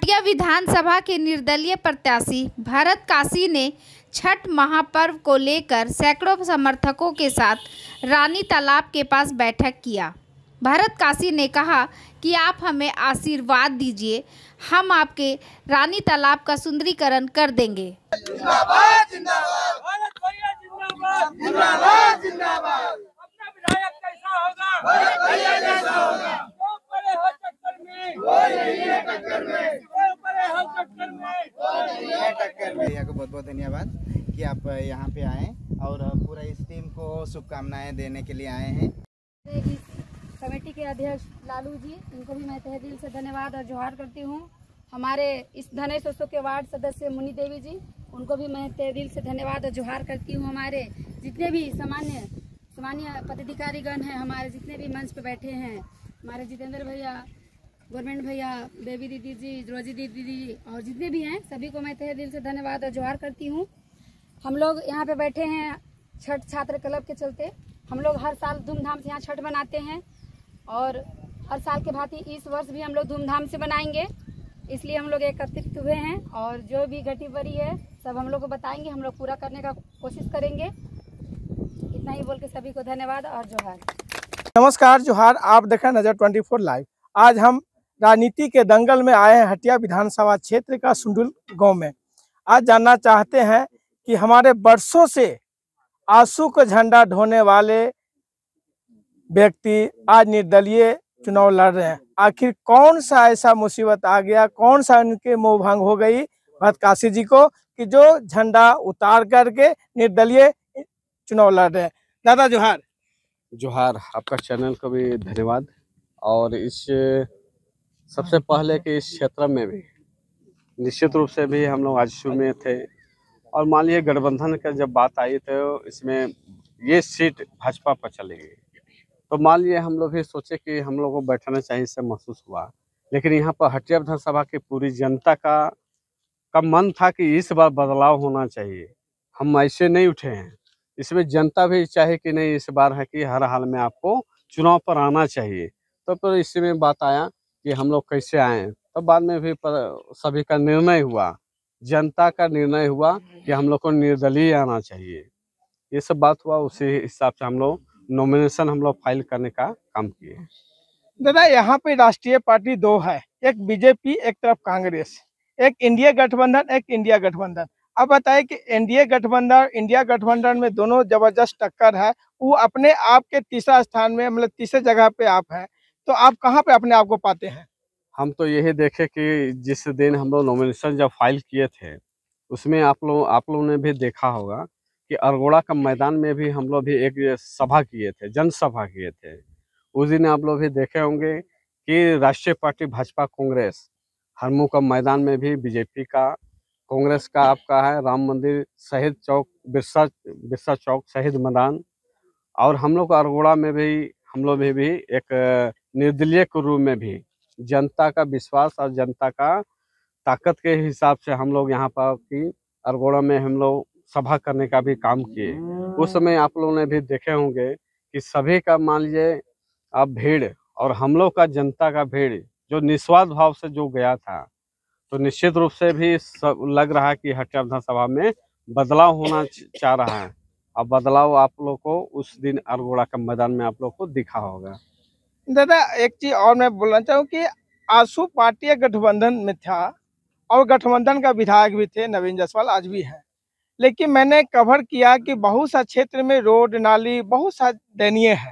हटिया विधानसभा के निर्दलीय प्रत्याशी भरत कासी ने छठ महापर्व को लेकर सैकड़ों समर्थकों के साथ रानी तालाब के पास बैठक किया। भरत कासी ने कहा कि आप हमें आशीर्वाद दीजिए, हम आपके रानी तालाब का सुंदरीकरण कर देंगे। जिंदाबाद जिंदाबाद भारत भैया जिंदाबाद जिंदाबाद जिंदाबाद। अपना विधायक कैसा होगा? भारत भैया जैसा होगा। जो पड़े हो टक्कर में वो नहीं है टक्कर में, जो पड़े हो टक्कर में वो नहीं है टक्कर में। भैया को बहुत बहुत धन्यवाद कि आप यहाँ पे आए और पूरा इस टीम को शुभकामनाएं देने के लिए आए हैं। कमेटी के अध्यक्ष लालू जी, इनको भी मैं तहे दिल से धन्यवाद और जोहार करती हूँ। हमारे इस धनेश सोसो के वार्ड सदस्य मुनी देवी जी, उनको भी मैं तहे दिल से धन्यवाद और जोहार करती हूँ। हमारे जितने भी सामान्य पदाधिकारीगण हैं, हमारे जितने भी मंच पे बैठे हैं, हमारे जितेंद्र भैया, गवर्नमेंट भैया, बेबी दीदी जी, रोजी दीदी जी और जितने भी हैं, सभी को मैं तहे दिल से धन्यवाद और जोहार करती हूँ। हम लोग यहाँ पे बैठे हैं छठ छात्र क्लब के चलते। हम लोग हर साल धूमधाम से यहाँ छठ मनाते हैं और हर साल के भांति इस वर्ष भी हम लोग धूमधाम से बनाएंगे, इसलिए हम लोग एकत्रित हुए हैं और जो भी घटी बड़ी है सब हम लोग को बताएंगे, हम लोग पूरा करने का कोशिश करेंगे। इतना ही बोल के सभी को धन्यवाद और जोहार। नमस्कार, जोहार। आप देखें नजर 24 लाइव। आज हम राजनीति के दंगल में आए हैं हटिया विधानसभा क्षेत्र का सुंडुल गांव में। आज जानना चाहते हैं कि हमारे बरसों से आंसू का झंडा ढोने वाले व्यक्ति आज निर्दलीय चुनाव लड़ रहे हैं। आखिर कौन सा ऐसा मुसीबत आ गया, कौन सा उनके मोह भंग हो गई भरत कासी जी को कि जो झंडा उतार करके निर्दलीय चुनाव लड़ रहे हैं। दादा जोहार। जोहार, आपका चैनल को भी धन्यवाद। और इस सबसे पहले कि इस क्षेत्र में भी निश्चित रूप से भी हम लोग आजसू में थे और मान लीजिए गठबंधन का जब बात आई तो इसमें ये सीट भाजपा पर चली गई, तो मान लिए हम लोग भी सोचे कि हम लोग को बैठना चाहिए, इससे महसूस हुआ। लेकिन यहाँ पर हटिया विधानसभा की पूरी जनता का मन था कि इस बार बदलाव होना चाहिए, हम ऐसे नहीं उठे हैं। इसमें जनता भी चाहे कि नहीं, इस बार है कि हर हाल में आपको चुनाव पर आना चाहिए। तो फिर इसमें बात आया कि हम लोग कैसे आए, तो बाद में भी सभी का निर्णय हुआ, जनता का निर्णय हुआ कि हम लोग को निर्दलीय आना चाहिए। ये सब बात हुआ, उसी हिसाब से हम लोग नॉमिनेशन हम लोग फाइल करने का काम किए। दादा, यहाँ पे राष्ट्रीय पार्टी दो है, एक बीजेपी, एक तरफ कांग्रेस, एक इंडिया गठबंधन, एक इंडिया गठबंधन। अब बताएं कि एनडीए गठबंधन, इंडिया गठबंधन में दोनों जबरदस्त टक्कर है। वो अपने आप के तीसरा स्थान में, मतलब तीसरे जगह पे आप हैं, तो आप कहाँ पे अपने आप को पाते हैं? हम तो यही देखे कि जिस दिन हम लोग नॉमिनेशन जब फाइल किए थे, उसमें आप लोगों ने भी देखा होगा कि अरगोड़ा का मैदान में भी हम लोग भी एक सभा किए थे, जनसभा किए थे। उस दिन आप लोग भी देखे होंगे कि राष्ट्रीय पार्टी भाजपा कांग्रेस हरमू का मैदान में भी बीजेपी का, कांग्रेस का आपका है राम मंदिर शहीद चौक, बिरसा चौक शहीद मैदान, और हम लोग अरगोड़ा में भी हम लोग भी एक निर्दलीय के रूप में भी जनता का विश्वास और जनता का ताकत के हिसाब से हम लोग यहाँ पर की अरगोड़ा में हम लोग सभा करने का भी काम किए। उस समय आप लोगों ने भी देखे होंगे कि सभी का मान लीजिए अब भीड़ और हम लोग का जनता का भीड़ जो निस्वार्थ भाव से जो गया था, तो निश्चित रूप से भी सब लग रहा है कि हटिया विधानसभा में बदलाव होना चाह रहा है। अब बदलाव आप लोग को उस दिन अरगोड़ा का मैदान में आप लोग को दिखा होगा। दादा, एक चीज और मैं बोलना चाहूँ कि आंसू पार्टी गठबंधन में था और गठबंधन का विधायक भी थे नवीन जायसवाल, आज भी है। लेकिन मैंने कवर किया कि बहुत सा क्षेत्र में रोड नाली बहुत सा दयनीय है।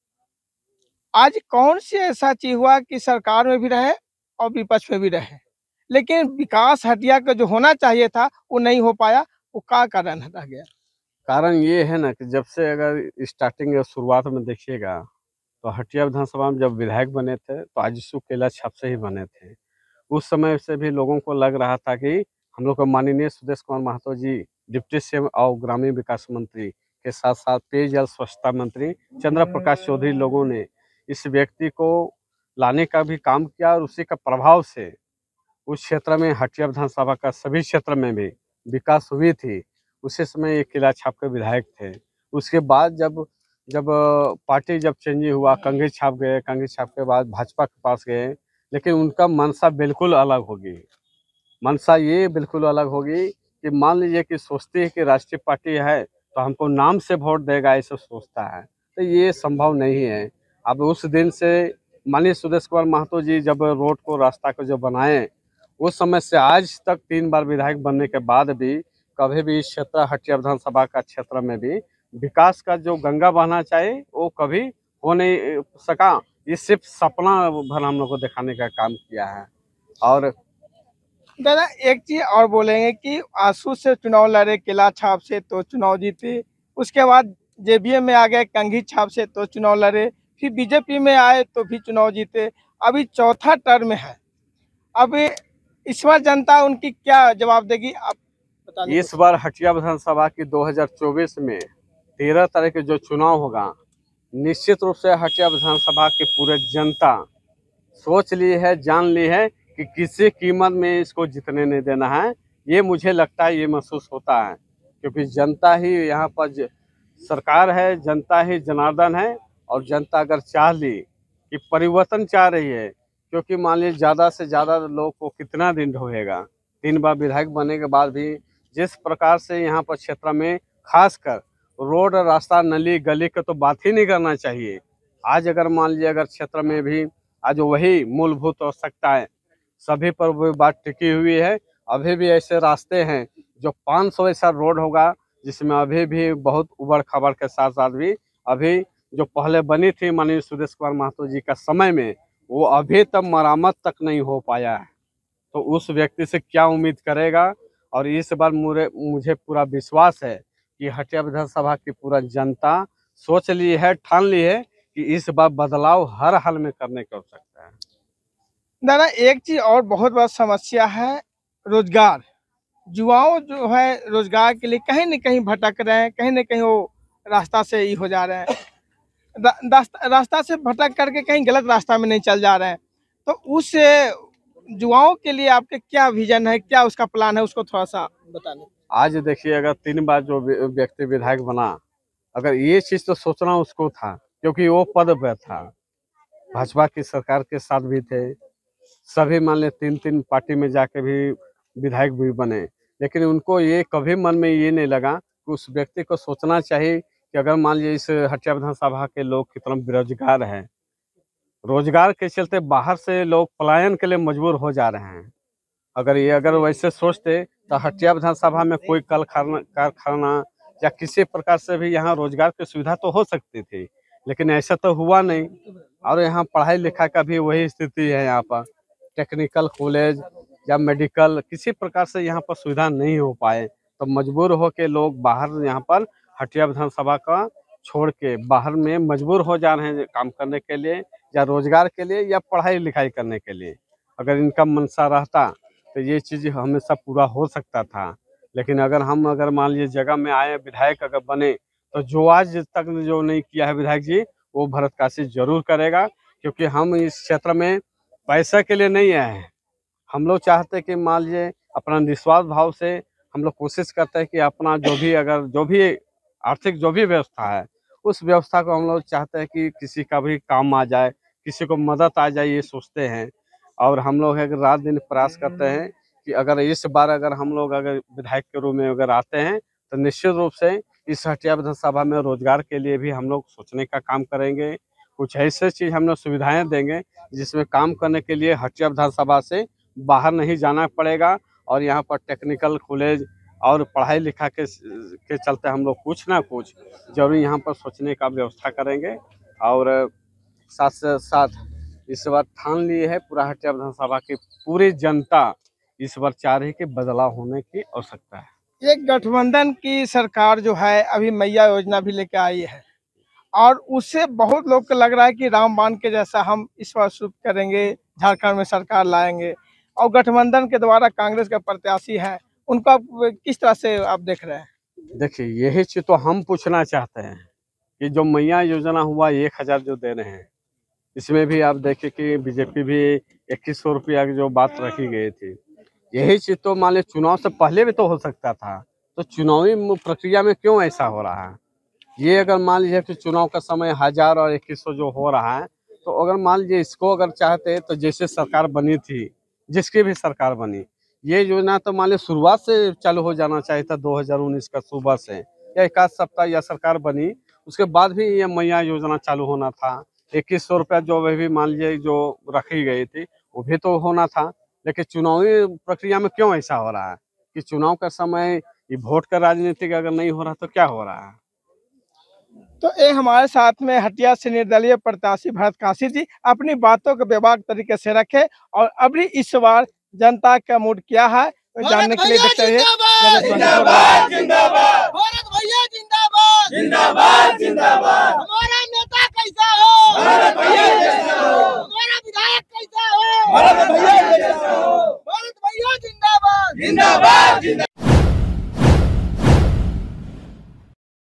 आज कौन सी ऐसा चीज हुआ कि सरकार में भी रहे और विपक्ष में भी रहे, लेकिन विकास हटिया का जो होना चाहिए था वो नहीं हो पाया? वो क्या कारण रह गया? कारण ये है ना कि जब से अगर स्टार्टिंग या शुरुआत में देखिएगा तो हटिया विधानसभा में जब विधायक बने थे तो आजसू केला छाप से ही बने थे। उस समय से भी लोगों को लग रहा था कि हम लोग को माननीय सुदेश कुमार महतो जी डिप्टी सीएम और ग्रामीण विकास मंत्री के साथ साथ पेयजल स्वच्छता मंत्री चंद्र प्रकाश चौधरी लोगों ने इस व्यक्ति को लाने का भी काम किया और उसी का प्रभाव से उस क्षेत्र में हटिया विधानसभा का सभी क्षेत्र में भी विकास हुई थी। उसी समय ये किला छाप के विधायक थे। उसके बाद जब पार्टी जब चेंज हुआ, कंघी छाप गए, कंघी छाप के बाद भाजपा के पास गए, लेकिन उनका मनसा बिल्कुल अलग हो गई। मंशा ये बिल्कुल अलग होगी कि मान लीजिए कि सोचती है कि राष्ट्रीय पार्टी है तो हमको नाम से वोट देगा, ऐसा सोचता है, तो ये संभव नहीं है। अब उस दिन से माननीय सुदेश कुमार महतो जी जब रोड को, रास्ता को जो बनाए, उस समय से आज तक 3 बार विधायक बनने के बाद भी कभी भी इस क्षेत्र हटिया विधानसभा का क्षेत्र में भी विकास का जो गंगा बहना चाहिए वो कभी हो नहीं सका। ये सिर्फ सपना भर हम लोग को दिखाने का काम किया है। और दादा एक चीज और बोलेंगे कि आंसू से चुनाव लड़े, किला छाप से तो चुनाव जीते, उसके बाद जेबीएम में आ गए, कंघी छाप से तो चुनाव लड़े, फिर बीजेपी में आए तो भी चुनाव जीते, अभी चौथा टर्म है। अब इस बार जनता उनकी क्या जवाब देगी, आप बताइए। इस बार हटिया विधानसभा की 2024 में 13 तारीख के जो चुनाव होगा, निश्चित रूप से हटिया विधानसभा की पूरे जनता सोच ली है, जान ली है कि किसी कीमत में इसको जीतने नहीं देना है। ये मुझे लगता है, ये महसूस होता है, क्योंकि जनता ही यहाँ पर सरकार है, जनता ही जनार्दन है। और जनता अगर चाह ली कि परिवर्तन चाह रही है, क्योंकि मान लीजिए ज़्यादा से ज़्यादा लोग को कितना दिन ढोएगा, 3 बार विधायक बनने के बाद भी जिस प्रकार से यहाँ पर क्षेत्र में खासकर रोड, रास्ता, नली गली का तो बात ही नहीं करना चाहिए। आज अगर मान लीजिए अगर क्षेत्र में भी आज वही मूलभूत आवश्यकताएं सभी पर वो बात टिकी हुई है। अभी भी ऐसे रास्ते हैं जो 500 ऐसा रोड होगा जिसमें अभी भी बहुत उबड़ खबड़ के साथ साथ भी अभी जो पहले बनी थी माननीय सुदेश कुमार महतो जी का समय में, वो अभी तक मरम्मत तक नहीं हो पाया है। तो उस व्यक्ति से क्या उम्मीद करेगा। और इस बार मुझे पूरा विश्वास है कि हटिया विधानसभा की पूरा जनता सोच ली है, ठान ली है कि इस बार बदलाव हर हाल में करने की आवश्यकता है। दादा एक चीज और बहुत बड़ा समस्या है, रोजगार। युवाओं जो है रोजगार के लिए कहीं न कहीं भटक रहे हैं, कहीं न कहीं वो रास्ता से ही हो जा रहे हैं, रास्ता से भटक करके कहीं गलत रास्ता में नहीं चल जा रहे हैं। तो उस युवाओं के लिए आपके क्या विजन है, क्या उसका प्लान है, उसको थोड़ा सा बताने। आज देखिए, अगर 3 बार जो व्यक्ति विधायक बना, अगर ये चीज तो सोचना उसको था, क्योंकि वो पद पे था, भाजपा की सरकार के साथ भी थे, सभी मान ले 3 पार्टी में जाके भी विधायक भी बने, लेकिन उनको ये कभी मन में ये नहीं लगा कि उस व्यक्ति को सोचना चाहिए कि अगर मान लीजिए इस हटिया विधानसभा के लोग कितना बेरोजगार हैं, रोजगार के चलते बाहर से लोग पलायन के लिए मजबूर हो जा रहे हैं। अगर वैसे सोचते तो हटिया विधानसभा में कोई कल कारखाना या किसी प्रकार से भी यहाँ रोजगार की सुविधा तो हो सकती थी, लेकिन ऐसा तो हुआ नहीं। और यहाँ पढ़ाई लिखाई का भी वही स्थिति है, यहाँ पर टेक्निकल कॉलेज या मेडिकल किसी प्रकार से यहाँ पर सुविधा नहीं हो पाए, तो मजबूर हो के लोग बाहर यहाँ पर हटिया विधानसभा का छोड़ के बाहर में मजबूर हो जा रहे हैं काम करने के लिए, या रोजगार के लिए, या पढ़ाई लिखाई करने के लिए। अगर इनका मनसा रहता तो ये चीज़ हमेशा पूरा हो सकता था। लेकिन अगर मान लीजिए जगह में आए, विधायक अगर बने, तो जो आज तक जो नहीं किया है विधायक जी, वो भरत काशी जरूर करेगा। क्योंकि हम इस क्षेत्र में पैसा के लिए नहीं आए हैं। हम लोग चाहते हैं कि मान लीजिए अपना निस्वार्थ भाव से हम लोग कोशिश करते हैं कि अपना जो भी आर्थिक जो भी व्यवस्था है, उस व्यवस्था को हम लोग चाहते हैं कि किसी का भी काम आ जाए, किसी को मदद आ जाए, ये सोचते हैं। और हम लोग अगर रात दिन प्रयास करते हैं कि अगर इस बार अगर हम लोग अगर विधायक के रूप में अगर आते हैं, तो निश्चित रूप से इस हटिया विधानसभा में रोजगार के लिए भी हम लोग सोचने का काम करेंगे। कुछ ऐसे चीज़ हम लोग सुविधाएं देंगे जिसमें काम करने के लिए हटिया विधानसभा से बाहर नहीं जाना पड़ेगा। और यहाँ पर टेक्निकल कॉलेज और पढ़ाई लिखा के चलते हम लोग कुछ ना कुछ जरूर यहाँ पर सोचने का व्यवस्था करेंगे। और साथ साथ इस बार ठान लिए है पूरा हटिया विधानसभा की पूरी जनता, इस बार चाह रही कि बदलाव होने की आवश्यकता है। एक गठबंधन की सरकार जो है अभी मैया योजना भी लेके आई है, और उससे बहुत लोग को लग रहा है कि रामबाण के जैसा हम इस बार शुरू करेंगे, झारखंड में सरकार लाएंगे। और गठबंधन के द्वारा कांग्रेस के प्रत्याशी हैं, उनको आप किस तरह से आप देख रहे हैं? देखिए, यही चीज तो हम पूछना चाहते हैं कि जो मैया योजना हुआ 1000 जो दे रहे हैं, इसमें भी आप देखें कि बीजेपी भी 2100 रुपया की जो बात रखी गई थी, यही चीज तो मान लीजिए चुनाव से पहले भी तो हो सकता था। तो चुनावी प्रक्रिया में क्यों ऐसा हो रहा है? ये अगर मान लीजिए कि चुनाव का समय 1000 और 2100 जो हो रहा है, तो अगर मान लीजिए इसको अगर चाहते तो जैसे सरकार बनी थी, जिसकी भी सरकार बनी, ये योजना तो मान लो शुरुआत से चालू हो जाना चाहिए था 2019 का सुबह से, या एक आध सप्ताह या सरकार बनी उसके बाद भी ये मैया योजना चालू होना था। 2100 रुपया जो भी मान लीजिए जो रखी गई थी वो भी तो होना था। लेकिन चुनावी प्रक्रिया में क्यों ऐसा हो रहा है कि चुनाव का समय ये वोट का राजनीतिक अगर नहीं हो रहा तो क्या हो रहा है। तो ये हमारे साथ में हटिया से निर्दलीय प्रत्याशी भरत काशी जी अपनी बातों को बेबाक तरीके से रखे और अभी इस बार जनता का मूड क्या है तो जानने के लिए देखते रहिए। जिंदाबाद जिंदाबाद भारत भैया जिंदाबाद जिंदाबाद जिंदाबाद।